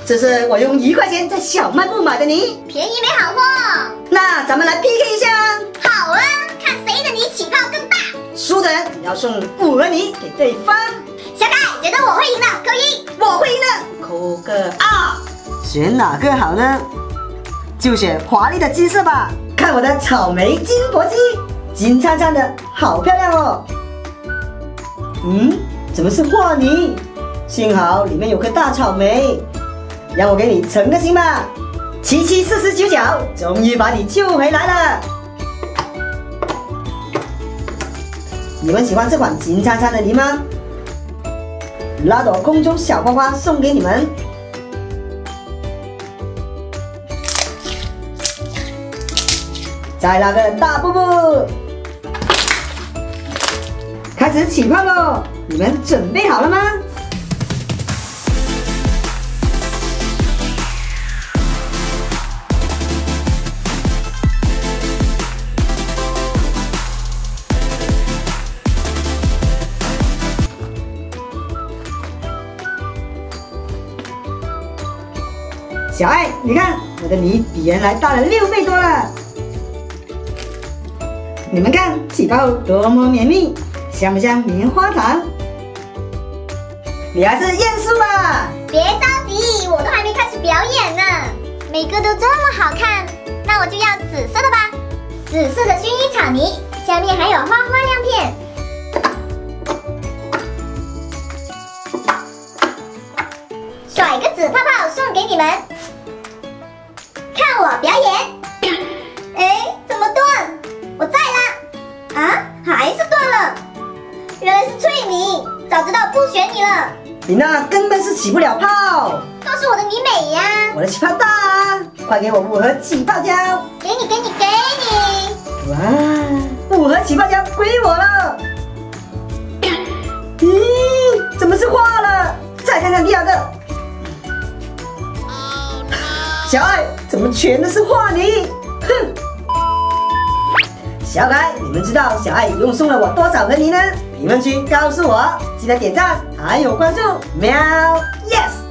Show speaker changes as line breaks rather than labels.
这是我用1块钱在小卖部买的泥，
便宜没好货。
那咱们来 PK 一下。
好啊，看谁的泥起泡更大。
输的人要送5盒泥给对方。
小凯觉得我会赢的，扣1。
我会赢的，扣个2。选哪个好呢？就选华丽的金色吧。看我的草莓金箔鸡，金灿灿的，好漂亮哦。怎么是化泥？幸好里面有颗大草莓。让我给你诚个心吧，7749角，终于把你救回来了。你们喜欢这款金灿灿的泥吗？拉朵空中小花花送给你们。再拉个大瀑布，开始起泡喽！你们准备好了吗？小爱，你看我的泥比原来大了6倍多了。你们看起泡后多么绵密，像不像棉花糖？你还是认输吧。
别着急，我都还没开始表演呢。每个都这么好看，那我就要紫色的吧。紫色的薰衣草泥，下面还有花花亮片。甩个紫泡泡送给你们，看我表演。哎，怎么断？我在啦！啊，还是断了。原来是脆泥，早知道不选你了。
你那根本是起不了泡。
都是我的泥美呀！
我的起泡大啊！快给我5盒起泡胶。
给你，给你，给你！
哇，5盒起泡胶归我了。咦，怎么是化了？再看看第2个。小爱，怎么全都是化泥？哼！小可爱，你们知道小爱一共送了我多少盒泥呢？评论区告诉我，记得点赞还有关注，喵 ，yes。